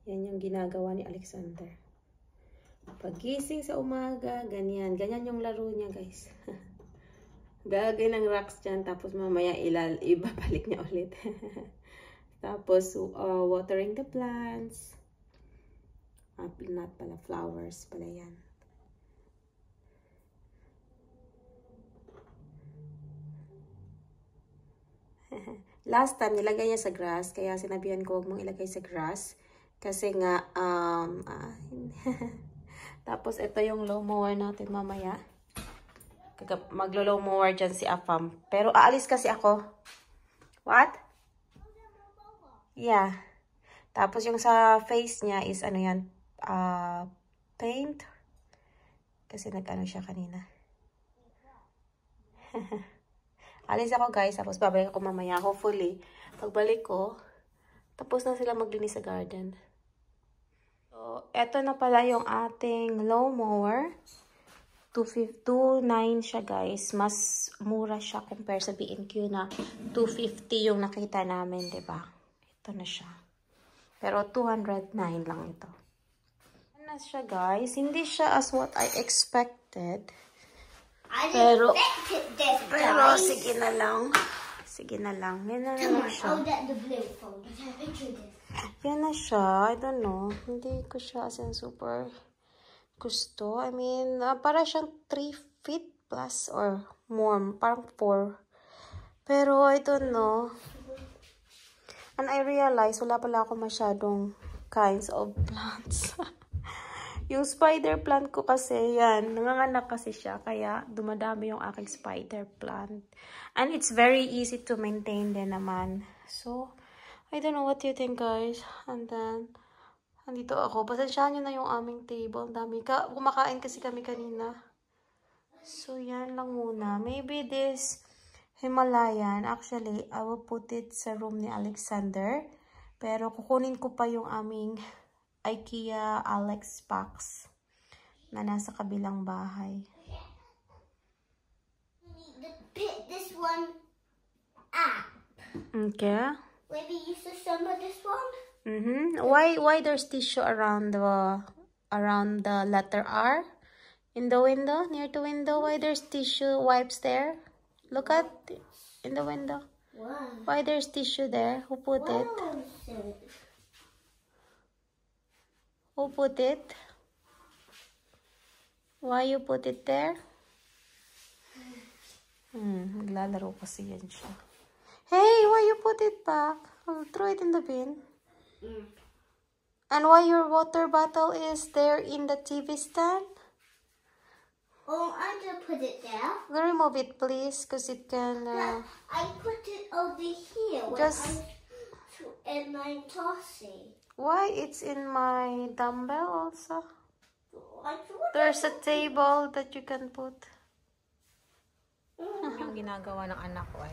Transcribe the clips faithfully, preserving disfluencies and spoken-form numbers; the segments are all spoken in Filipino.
Yan yung ginagawa ni Alexander. Pagising sa umaga, ganyan. Ganyan yung laro niya, guys. Gagay ng rocks dyan, tapos mamaya ilal, ibabalik niya ulit. Tapos, uh, watering the plants. Uh, not pala, flowers pala yan. Last time, nilagay niya sa grass, kaya sinabihan ko huwag mong ilagay sa grass. Kasi nga, um, uh, tapos ito yung low mower natin mamaya. Maglo-low mower dyan si Afam. Pero aalis kasi ako. What? Yeah. Tapos yung sa face niya is ano yan, uh, paint. Kasi nag-ano siya kanina. Alis ako guys, tapos babalik ako mamaya. Hopefully, pagbalik ko, tapos na sila maglinis sa garden. So, eto na pala yung ating low mower. two nine siya guys. Mas mura siya compare sa B and Q na two fifty yung nakita namin, diba? Ito na siya. Pero two hundred nine lang ito. Ano siya guys? Hindi siya as what I expected. I pero, expected this, guys. Pero sige na lang. Sige na lang. Yan na lang siya. Hold that the blue phone. Picture this. Yan na siya. I don't know. Hindi ko siya as in super gusto. I mean, uh, para siyang three feet plus or more. Parang four. Pero I don't know. And I realize, wala pala ako masyadong kinds of plants. Yung spider plant ko kasi, yan. Nanganganak kasi siya. Kaya dumadami yung aking spider plant. And it's very easy to maintain din naman. So, I don't know what you think guys. And then, andito ako. Pasensyahan nyo na yung aming table. Ang dami ka. Kumakain kasi kami kanina. So, yan lang muna. Maybe this Himalayan. Actually, I will put it sa room ni Alexander. Pero kukunin ko pa yung aming IKEA Alex Packs na nasa kabilang bahay. Pick this one up. Okay. Maybe use the some of this one. Mm-hmm. Why why there's tissue around the around the letter R in the window, near the window? Why there's tissue wipes there? Look at in the window. Wow. Why there's tissue there? Who put Wow. it? Who put it? Why you put it there? Hmm, naglalaro kasi yan siya. Hey, why you put it back? I'll throw it in the bin. Mm. And why your water bottle is there in the T V stand? Oh, I just put it there. Go remove it, please, because it can. Uh, I put it over here. Just. And I'm tossing. Why it's in my dumbbell also? I There's a table that you can put. Yung ginagawa ng anak ko ay.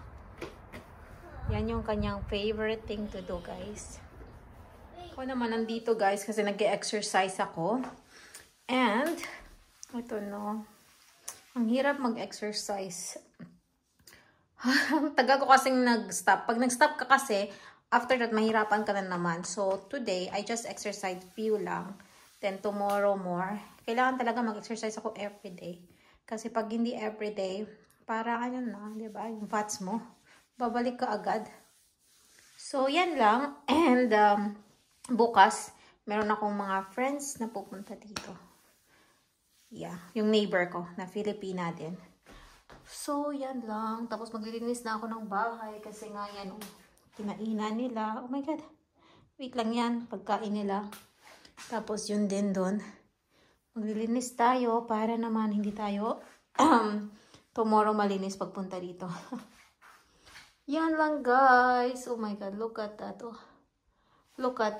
Yan yung kanyang favorite thing to do, guys. Ako naman nandito, guys, kasi nag-exercise ako. And, ito no. Ang hirap mag-exercise. Taga ko kasing nag-stop. Pag nag-stop ka kasi, after that, mahirapan ka na naman. So, today, I just exercise few lang. Then, tomorrow more. Kailangan talaga mag-exercise ako everyday. Kasi pag hindi everyday, para ano na, di ba? Yung fats mo, babalik ka agad. So, yan lang. And, um, bukas, meron akong mga friends na pupunta dito. Yeah, yung neighbor ko, na Filipina din. So, yan lang. Tapos, maglilinis na ako ng bahay kasi nga yan, oh, kinainan nila. Oh my God. Wait lang yan. Pagkain nila. Tapos yun din doon. Maglilinis tayo para naman hindi tayo um, tomorrow malinis pagpunta dito. Yan lang guys. Oh my God. Look at that. Oh. Look at.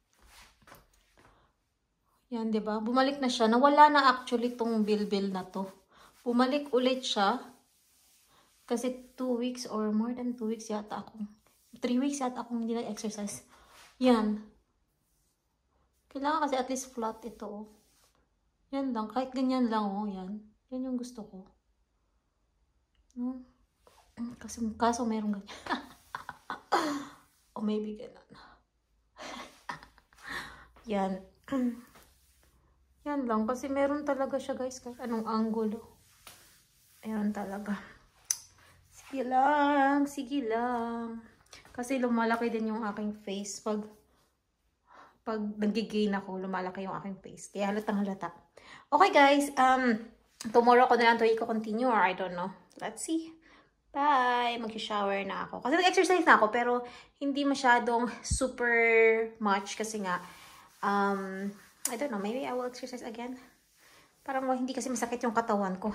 Yan diba? Bumalik na siya. Nawala na actually tong bilbil na to. Bumalik ulit siya. Kasi two weeks or more than two weeks yata akong three weeks yata akong hindi nag-exercise. Yan. Kailangan kasi at least flat ito. Oh. Yan lang. Kahit ganyan lang. Oh, yan. Yan yung gusto ko. No? Kasi kaso mayroong ganyan. O maybe ganun. Yan. Yan lang. Kasi meron talaga siya guys. Kahit anong angulo. Meron talaga. Sige lang. Sige lang. Kasi lumalaki din yung aking face. Pag pag nag-gain ako, lumalaki yung aking face. Kaya halatang halata. Okay guys. Um, tomorrow ko na lang ito i-continue or I don't know. Let's see. Bye! Mag-shower na ako. Kasi nag-exercise na ako pero hindi masyadong super much kasi nga um, I don't know. Maybe I will exercise again. Parang hindi kasi masakit yung katawan ko.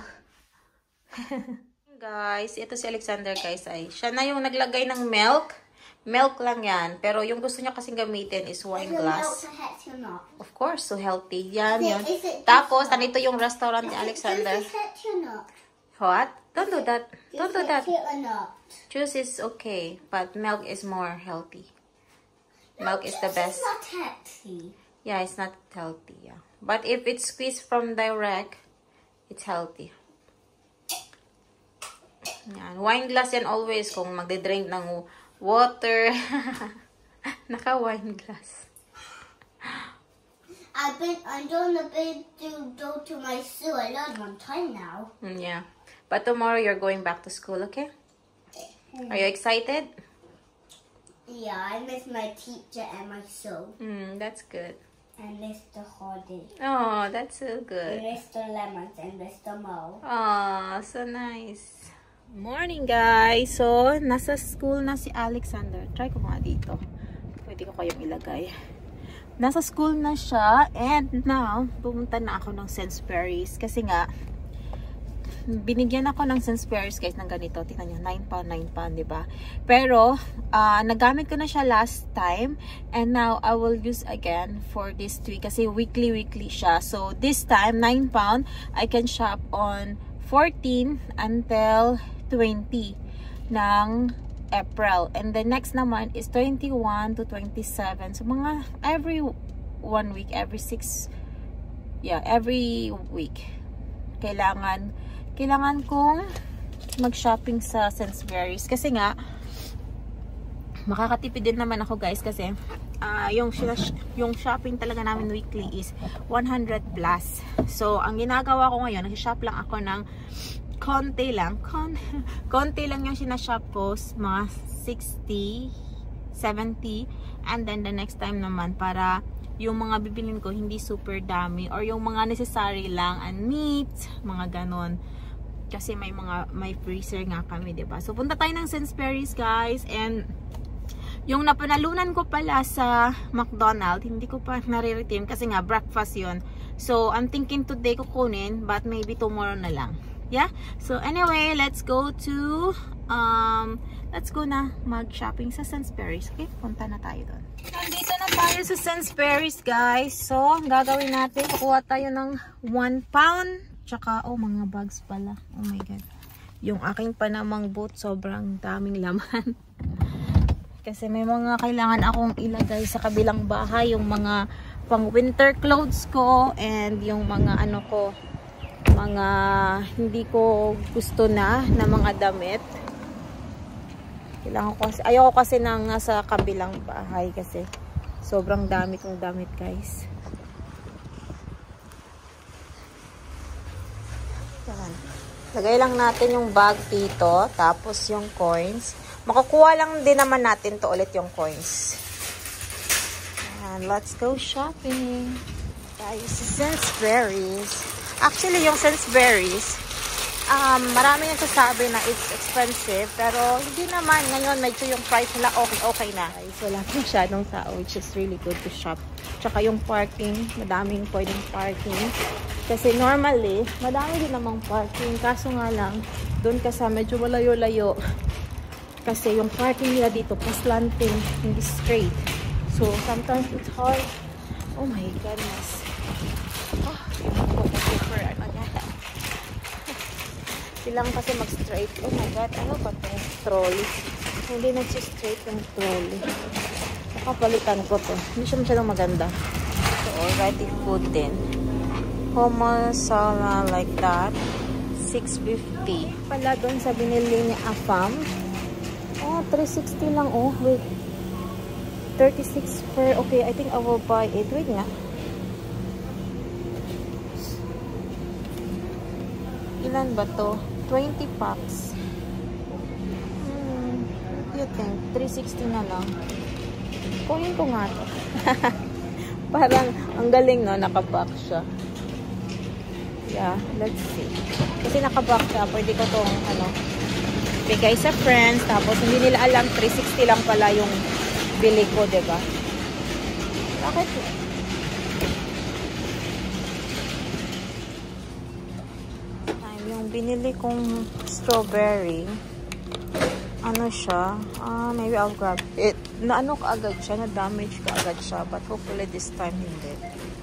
Guys, ito si Alexander guys ay siya na yung naglagay ng milk. Milk lang yan. Pero yung gusto niya kasing gamitin is wine glass. Of course, so healthy. Yan, yun. Tapos, nandito yung restaurant ni Alexander. What? Don't do that. Don't do that. Juice is okay, but milk is more healthy. Milk is the best. It's not healthy. Yeah, it's not healthy. Yeah, but if it's squeezed from direct, it's healthy. Yan. Wine glass yan always kung magde-drink ng water. Naka-wine glass. I've been, I'm doing a bit to go to my school. I learned one time now. Mm, yeah. But tomorrow you're going back to school, okay? Mm. Are you excited? Yeah, I miss my teacher and my soul. Mm, that's good. And Mister Hardy. Oh, that's so good. And Mister Lemons and Mister Mo. Oh, so nice. Morning guys! So, nasa school na si Alexander. Try ko nga dito. Pwede ko kayong ilagay. Nasa school na siya. And now, pumunta na ako ng Sainsbury's. Kasi nga, binigyan ako ng Sainsbury's guys ng ganito. Tingnan nyo, nine pound, nine pound, diba? Pero, uh, nagamit ko na siya last time. And now, I will use again for this week. Kasi weekly-weekly siya. So, this time, nine pound, I can shop on fourteen until twenty ng April. And the next naman is twenty-one to twenty-seven. So, mga every one week, every six, yeah, every week. Kailangan, kailangan kong mag-shopping sa Sainsbury's. Kasi nga, makakatipid din naman ako guys kasi uh, yung, yung shopping talaga namin weekly is one hundred plus. So, ang ginagawa ko ngayon, nag-shop lang ako ng konti lang. Kon konti lang yung sinashop ko, mga sixty, seventy. And then the next time naman, para yung mga bibilin ko hindi super dami. Or yung mga necessary lang, and meat, mga ganon. Kasi may mga, may freezer nga kami, diba? So, punta tayo ng Sainsbury's, guys. And yung napanalunan ko pala sa McDonald's, hindi ko pa nare-redeem kasi nga breakfast yun. So, I'm thinking today kukunin, but maybe tomorrow na lang. Yeah? So, anyway, let's go to, um, let's go na mag-shopping sa Sainsbury's. Okay? Punta na tayo doon. Nandito na tayo sa Sainsbury's, guys. So, ang gagawin natin, kukuha tayo ng one pound. Tsaka, oh, mga bags pala. Oh my God. Yung aking panamang boot, sobrang daming laman. Kasi may mga kailangan akong ilagay sa kabilang bahay. Yung mga pang winter clothes ko. And yung mga ano ko, mga hindi ko gusto na na mga damit. Kailangan ko kasi, ayoko kasi nang nasa kabilang bahay kasi sobrang dami kong damit, guys. Yan. Lagay lang natin yung bag dito, tapos yung coins. Makakuha lang din naman natin to ulit yung coins. And let's go shopping. Guys, Sainsbury's. Actually, yung Sainsbury's, um, marami yung sasabi na it's expensive. Pero, hindi naman. Ngayon, medyo yung price nila okay-okay na. Guys, wala masyadong tao, which is really good to shop. Tsaka yung parking, madaming pwedeng parking. Kasi normally, madami din namang parking. Kaso nga lang, doon ka sa medyo malayo-layo. Kasi yung parking nila dito, paslanting, hindi straight. So, sometimes it's hard. Oh my goodness. Oh, super, ano niya. Silang kasi mag-straight. Oh my God, ano ba ito? Trolley. Hindi nag-straight yung trolley. Nakapalitan ko to. Hindi siya masyadong maganda. So, already food din. Homosala like that. six fifty. Pala doon sa binili ni Afam. Oh, three sixty lang. Oh, wait. thirty-six per. Okay, I think I will buy it. Wait nga. Ilan ba to? twenty packs. Hmm, what do you think? three sixty na lang. Kunin ko nga to. Parang, ang galing, no? Nakabox siya. Yeah, let's see. Kasi nakabox siya. Pwede ko tong, ano, bigay sa friends. Tapos, hindi nila alam, three sixty lang pala yung bili ko, diba? Bakit? Ay, yung binili kong strawberry, ano siya, ah, uh, maybe I'll grab it. Na ano ka agad siya, na damage ka agad siya, but hopefully this time hindi.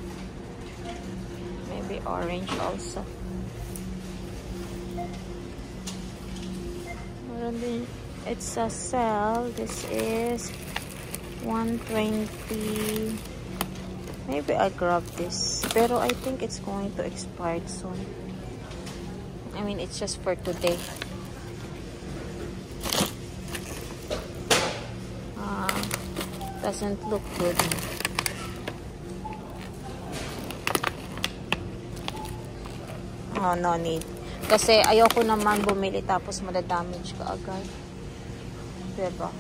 Maybe orange also. Meron din, it's a sale. This is one twenty. Maybe I grab this, pero I think it's going to expire soon. I mean, it's just for today. Doesn't look good. Oh, no need. Kasi ayoko naman bumili tapos madadamage ka agad. Diba?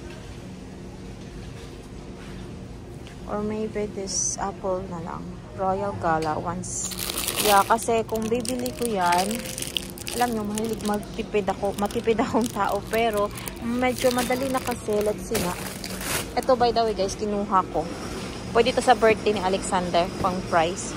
Or maybe this apple na lang. Royal Gala once. Yeah, kasi kung bibili ko yan, alam nyo, mahilig magtipid ako. Matipid akong tao. Pero, medyo madali na kasi. Let's see nga. Ito, by the way, guys, kinuha ko. Pwede ito sa birthday ni Alexander. Pang price.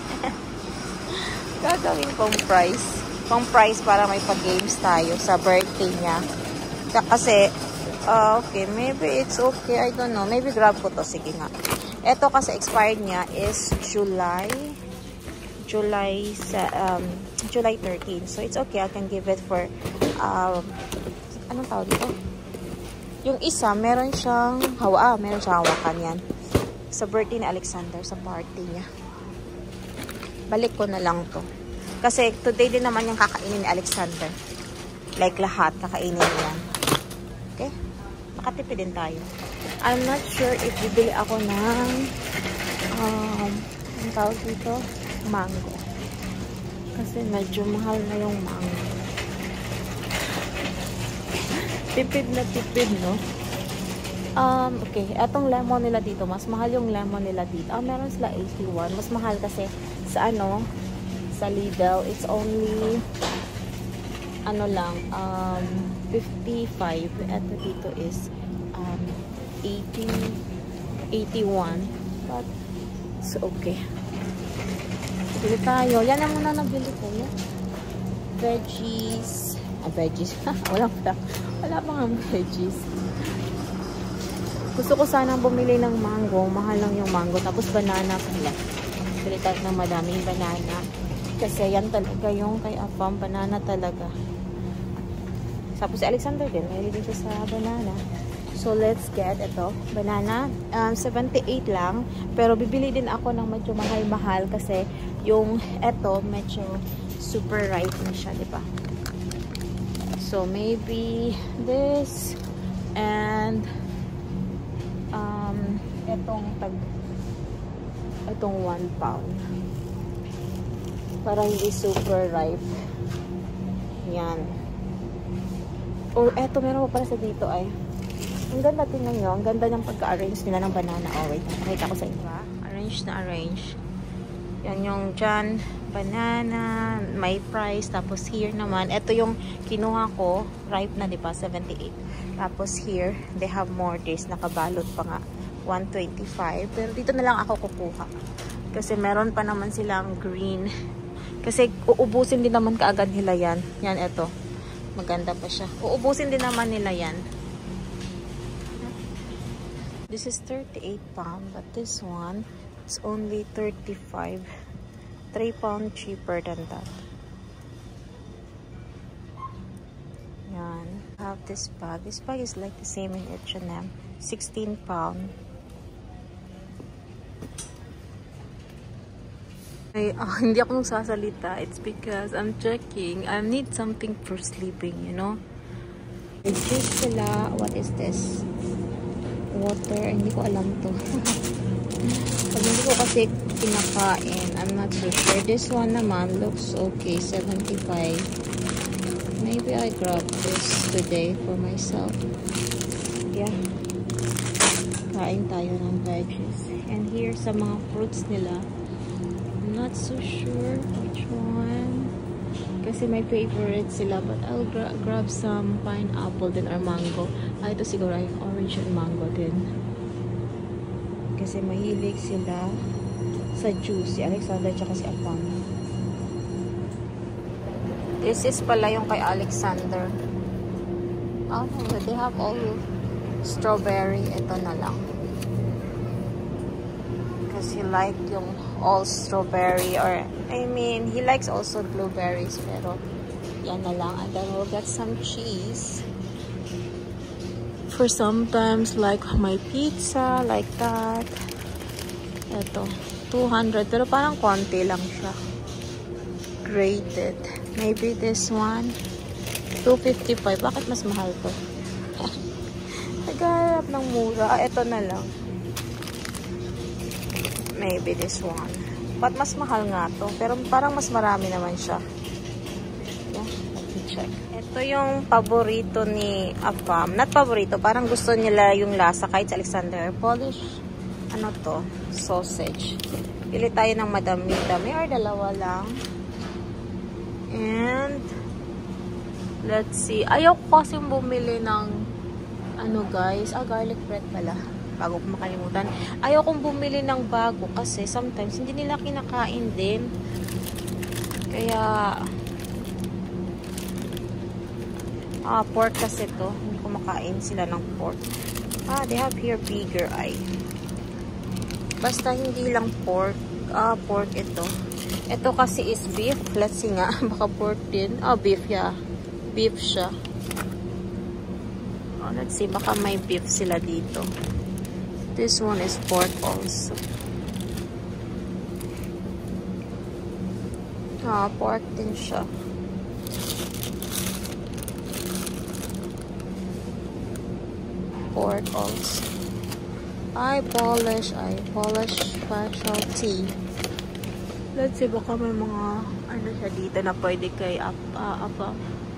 Gagawin pang price. Pang price para may pag-games tayo sa birthday niya. Kasi, uh, okay, maybe it's okay. I don't know. Maybe grab ko to. Sige nga. Ito kasi expired niya is July. July, um, July thirteenth. So, it's okay. I can give it for, um, anong tawag dito? Yung isa, meron siyang hawa, ah, meron siyang hawakan yan. Sa birthday ni Alexander, sa party niya. Balik ko na lang to. Kasi today din naman yung kakainin ni Alexander. Like lahat, kakainin yan. Okay? Makatipid din tayo. I'm not sure if bibili ako ng um, ang tawag dito? Mango. Kasi medyo mahal na yung mango. Tipid na tipid, no? Um, okay. Etong lemon nila dito, mas mahal yung lemon nila dito. Ah, meron sila eighty-one. Mas mahal kasi sa ano, sa Lidl, it's only ano lang, um, fifty-five. Eto dito is um, eighty, eighty-one. But, it's okay. Bili tayo. Yan ang muna nabili ko. Yan. Veggies. Ah, veggies. Wala pa. Wala pa nga veggies. Gusto ko sanang bumili ng mango. Mahal lang yung mango. Tapos banana pala. Bili tayo ng madaming banana. Kasi yan talaga yung kay Afam. Banana talaga. Tapos si Alexander din. May din siya sa banana. So let's get ito. Banana. Um, seventy-eight lang. Pero bibili din ako ng medyo mahal-mahal. Kasi yung ito medyo super ripe na siya. Diba? So, maybe this and um, itong tag itong one pound. Para hindi super ripe. Yan. Or, eto, meron pa pala sa dito ay. Ang ganda, tingnan nyo. Ang ganda ng pagka-arrange nila ng banana. Oh, wait. Nakita ko sa iba. Arrange na arrange. Yan yung dyan. Banana, may price, tapos here naman, ito yung kinuha ko, ripe na, diba, seventy-eight. Tapos here, they have more days, nakabalot pa nga, one twenty-five. Pero dito na lang ako kukuha. Kasi meron pa naman silang green. Kasi uubusin din naman kaagad nila yan. Yan, ito. Maganda pa siya. Uubusin din naman nila yan. This is thirty-eight pound, but this one is only thirty-five. three pound cheaper than that. Yan. I have this bag. This bag is like the same in H and M. sixteen pound. Ay, oh, hindi ako nagsasalita. It's because I'm checking. I need something for sleeping, you know? It's just sila. What is this? water. Hindi ko alam to. Pag hindi ko kasi pinakain, I'm not so sure. This one naman looks okay, seventy-five. Maybe I grab this today for myself. Yeah. Kain tayo ng veggies. And here sa mga fruits nila. I'm not so sure which one. Kasi may favorite sila. But I'll gra grab some pineapple din or mango. Ah, ito siguro ay orange and mango din. Kasi mahilig sila sa juice. Si Alexander tsaka si Apam. This is pala yung kay Alexander. Oh, they have all strawberry. Ito na lang. Because he like yung all strawberry or I mean, he likes also blueberries. Pero yan na lang. And then we'll get some cheese. For sometimes like my pizza, like that. Ito, two hundred. Pero parang konti lang siya. Grated. Maybe this one, two fifty-five. Bakit mas mahal to? Naghahanap ng mura. Ito na lang. Maybe this one. But mas mahal nga to. Pero parang mas marami naman siya. Yeah, let me check. Ito yung paborito ni Apam. Not paborito. Parang gusto nila yung lasa kahit sa Alexander. Polish, ano to? Sausage. Pili tayo ng madami-dami or dalawa lang. And let's see. Ayaw ko kasi bumili ng ano guys. Ah, garlic bread pala. Bago ko makalimutan. Ayaw kong bumili ng bago kasi sometimes hindi nila kinakain din. Kaya ah, pork kasi to. Hindi ko makain sila ng pork. Ah, they have here bigger eye. Basta hindi lang pork. Ah, pork ito. Ito kasi is beef. Let's see nga. Baka pork din. Oh, beef, yeah. Beef siya. Oh, let's see. Baka may beef sila dito. This one is pork also. Ah, pork din siya. Pork also. Ay, polish. Ay, polish specialty. Let's see, baka may mga ano siya dito na pwede kay up, uh, apa.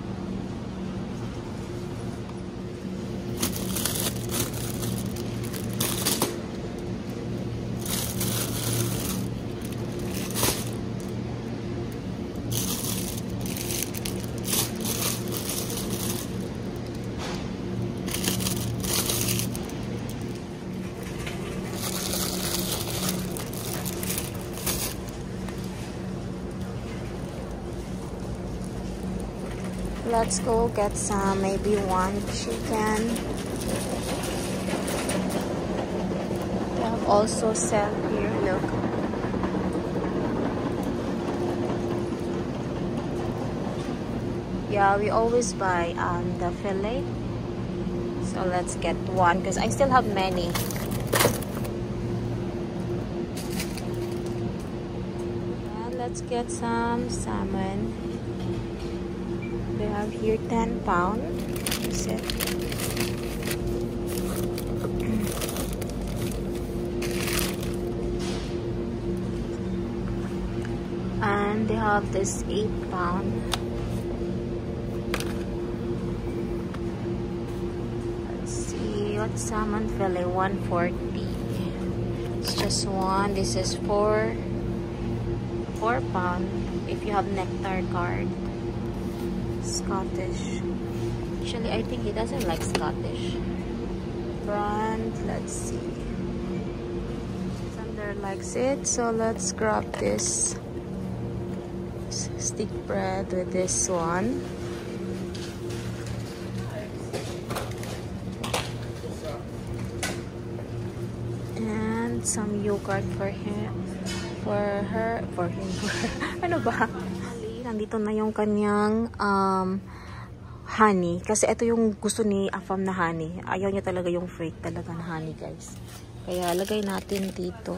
Let's go get some, maybe one chicken. They have also sell here, look. Yeah, we always buy um, the fillet. So let's get one because I still have many. And let's get some salmon. They have here ten pound. Is it? And they have this eight pound. Let's see what salmon fillet, one forty. It's just one. This is four four pound if you have nectar card. Scottish. Actually, I think he doesn't like Scottish. Brand, let's see. Thunder likes it, so let's grab this stick bread with this one. And some yogurt for him, for her, for him. Ano ba? Nandito na yung kanyang um, honey. Kasi ito yung gusto ni Afam na honey. Ayaw niya talaga yung fake talaga na honey, guys. Kaya lagay natin dito.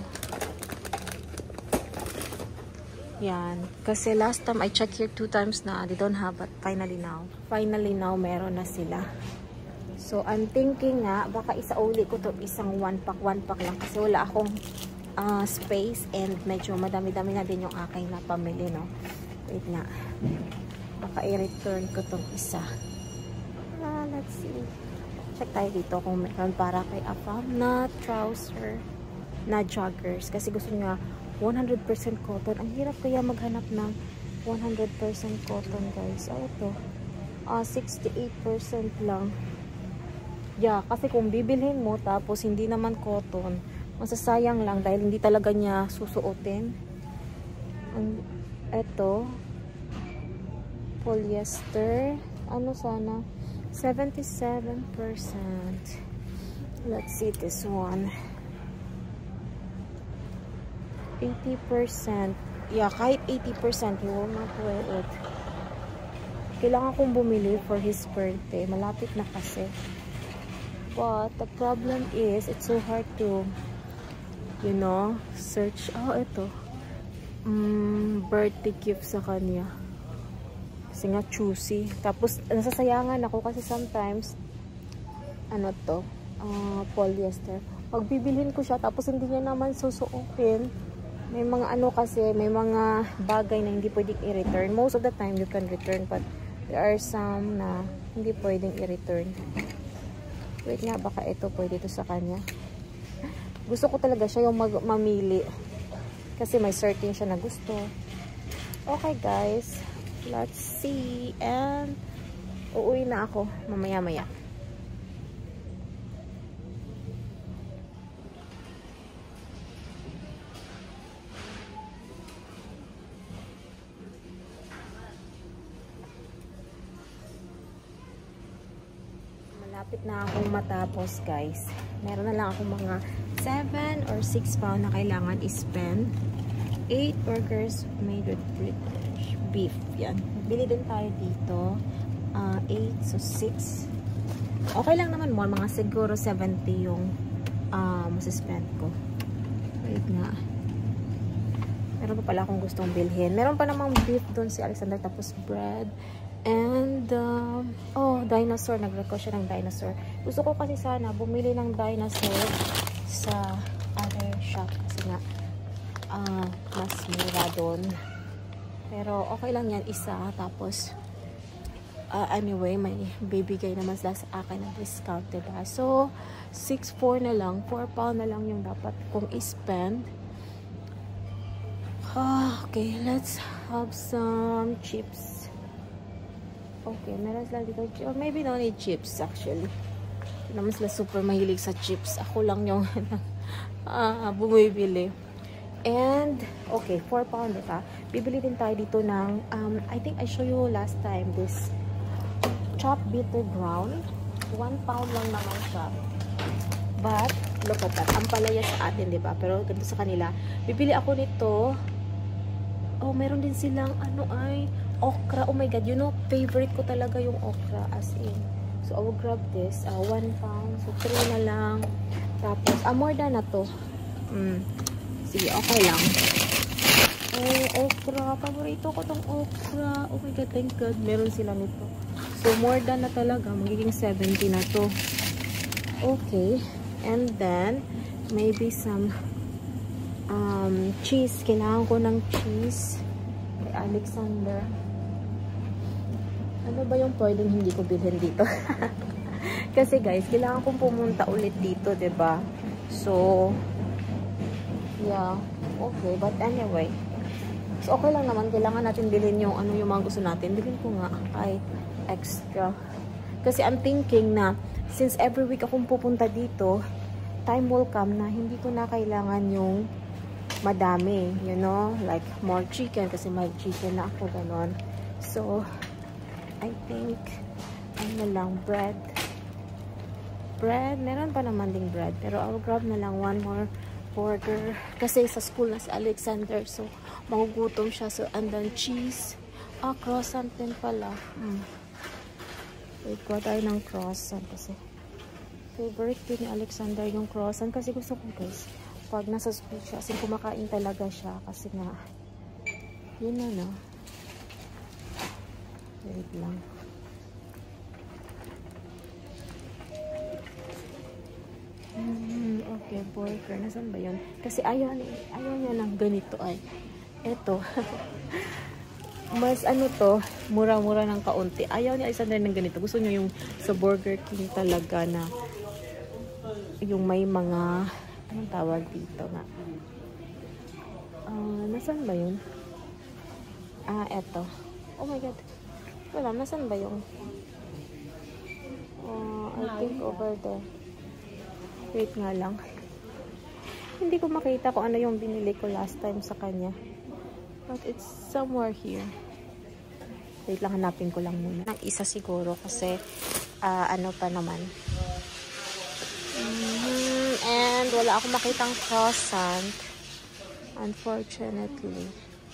Yan. Kasi last time I checked here two times na they don't have, but finally now. Finally now meron na sila. So So, I'm thinking nga, baka isauli ko to isang one pack, one pack lang. Kasi wala akong uh, space and medyo madami-dami na din yung aking na pamili, no? Wait nga. Baka i-return ko tong isa. Ah, let's see. Check tayo dito kung meron para kay Afam na trouser na joggers. Kasi gusto niya one hundred percent cotton. Ang hirap kaya maghanap ng one hundred percent cotton, guys. Ah, ito. Ah, sixty-eight percent lang. Yeah, kasi kung bibilhin mo tapos hindi naman cotton, masasayang lang dahil hindi talaga niya susuotin. Ang eto polyester, ano sana? seventy-seven percent. Let's see this one. eighty percent. Yeah, kahit eighty percent, he will not wear it. Kailangan kong bumili for his birthday. Malapit na kasi. But the problem is, it's so hard to, you know, search. Oh, ito. Mm, birthday gift sa kanya. Kasi nga choosy. Tapos, nasasayangan ako kasi sometimes, ano to, uh, polyester. Pag bibilhin ko siya, tapos hindi niya naman susuotin. May mga ano kasi, may mga bagay na hindi pwedeng i-return. Most of the time, you can return. But, there are some na hindi pwedeng i-return. Wait nga, baka ito pwede ito sa kanya. Gusto ko talaga siya yung mag mamili. Kasi may certain siya na gusto. Okay guys, let's see. And uuwi na ako mamaya-maya. Malapit na akong matapos, guys. Meron na lang akong mga seven or six pound na kailangan i-spend. eight burgers made with British beef. Yan. Bili din tayo dito. Uh, eight, so six. Okay lang naman mo. Mga siguro seventy yung uh, masispend ko. Wait nga. Meron pa pala akong gustong bilhin. Meron pa namang beef doon si Alexander. Tapos bread. And, um, oh, dinosaur. Nag-request siya ng dinosaur. Gusto ko kasi sana bumili ng dinosaur sa other shop. Kasi nga, uh, mas mura doon. Pero, okay lang yan. Isa. Tapos, uh, anyway, may bibigay naman sila sa akin ng discount, diba? So, six four na lang. four pound na lang yung dapat kong i-spend. Ah, okay, let's have some chips. Okay, meron sila dito. Or maybe no need chips actually. Hindi naman sila super mahilig sa chips. Ako lang yung uh, bumibili. And, okay, four pound diba? Bibili din tayo dito ng, um, I think I show you last time, this chopped bitter brown. one pound lang naman siya. But, look at that. Ang palaya sa atin, diba? Pero ganito sa kanila. Bibili ako nito. Oh, meron din silang, ano ay, okra. Oh my god, you know, favorite ko talaga yung okra, as in. So, I will grab this. Uh, one pound. So, three na lang. Tapos, ah, more than na to. Mm. Sige, okay lang. Oh, okra. Paborito ko tong okra. Oh my god, thank god. Meron sila nito. So, more than na talaga. Magiging seventy na to. Okay. And then, maybe some um, cheese. Kailangan ko ng cheese. Kay Alexander. Ano ba yung pwedeng hindi ko bilhin dito? Kasi guys, kailangan kong pumunta ulit dito, diba? So, yeah. Okay, but anyway. So, okay lang naman. Kailangan natin bilhin yung ano yung mga gusto natin. Bilhin ko nga kahit extra. Kasi I'm thinking na since every week akong pupunta dito, time will come na hindi ko na kailangan yung madami. You know? Like more chicken kasi may chicken na ako, ganon. So, I think, ano lang, bread. Bread, meron pa naman ding bread. Pero I'll grab na lang one more burger. Kasi sa school na si Alexander. So, magugutom siya. So, and then cheese. Ah, croissant din pala. Hmm. Wait, ko tayo ng croissant kasi favorite din ni Alexander yung croissant. Kasi gusto ko, guys, pag nasa school siya, kasi kumakain talaga siya. Kasi nga, yun na, no? Wait lang. Mm, okay, burger. Nasaan ba yun? Kasi ayaw, ayaw niya ng ganito ay. Eto. Mas ano to, mura-mura ng kaunti. Ayaw ni Alexander ng ganito. Gusto niya yung sa Burger King talaga na yung may mga, anong tawag dito nga? Uh, nasaan ba yun? Ah, eto. Oh my God. Wala, nasaan ba yung? Uh, I think over there. Wait nga lang. Hindi ko makita kung ano yung binili ko last time sa kanya. But it's somewhere here. Wait lang, hanapin ko lang muna. Ang isa siguro kasi uh, ano pa naman. Mm-hmm. And wala akong makitang croissant. Unfortunately.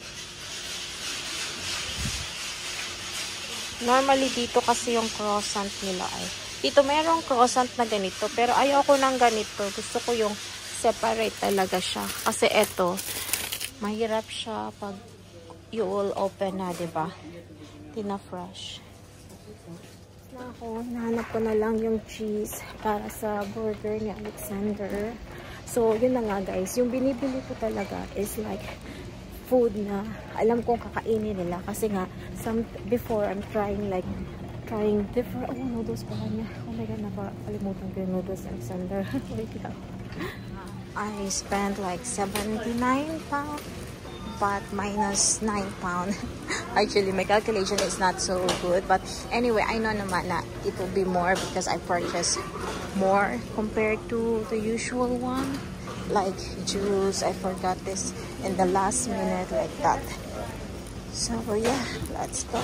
Normally dito kasi yung croissant nila ay. Dito mayroong croissant na ganito. Pero ayaw ko ng ganito. Gusto ko yung separate talaga siya. Kasi eto. Mahirap siya pag you will open na, diba? Tina fresh. Na ako, nahanap ko na lang yung cheese para sa burger ni Alexander. So, yun na nga guys. Yung binibili ko talaga is like food na alam kong kakainin nila. Kasi nga, some, before I'm trying like, trying different, oh, noodles pala niya. Oh my God, nakalimutan ko yung noodles Alexander. Wait lang. I spent like seventy-nine pounds, but minus nine pounds. Actually, my calculation is not so good. But anyway, I know naman na it will be more because I purchased more compared to the usual one. Like juice, I forgot this in the last minute like that. So yeah, let's go.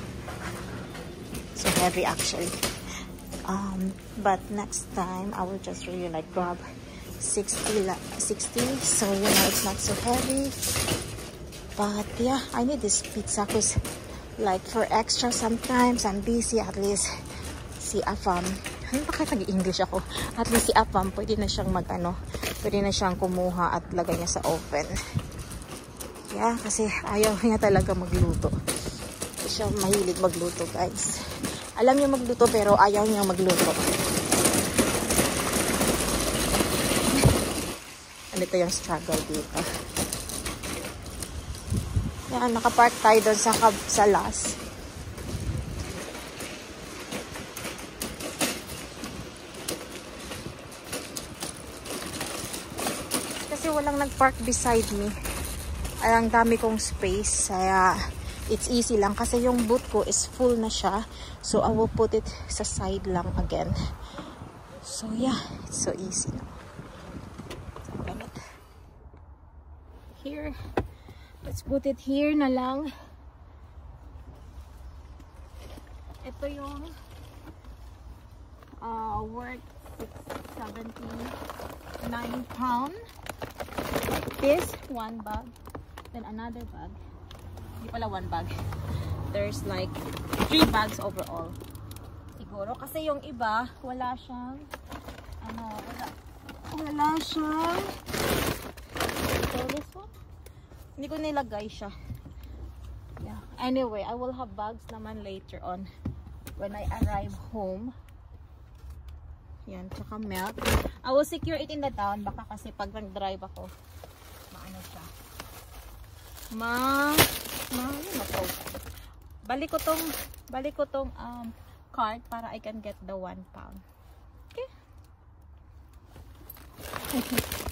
So heavy actually. Um, but next time, I will just really like grab sixty, sixty, so you know it's not so heavy. But yeah, I need this pizza because like for extra sometimes I'm busy. At least si Afam, ano ba kaya nag-English ako? At least si Afam pwede na siyang mag ano, pwede na siyang kumuha at lagay niya sa oven. Yeah, kasi ayaw niya talaga magluto. Siya mahilig magluto guys. Alam niya magluto pero ayaw niya magluto. Ito yung struggle dito. Yan, nakapark tayo doon sa, sa last. Kasi walang nagpark beside me. Ay, ang dami kong space. Kaya, it's easy lang. Kasi yung boot ko is full na siya. So, I will put it sa side lang again. So, yeah. It's so easy now. Here, let's put it here na lang. Ito yung uh, worth seventy-nine pound. This one bag, then another bag. Hindi pala one bag. There's like three bags overall. Siguro kasi yung iba wala siyang ano, wala, wala siyang. This one? Hindi ko nilagay siya. Yeah. Anyway, I will have bags naman later on when I arrive home. Yan, tsaka milk. I will secure it in the town. Baka kasi pag nag-drive ako, maano siya. Ma, ma, ano to? Balik ko tong, balik ko tong um, card para I can get the one pound. Okay?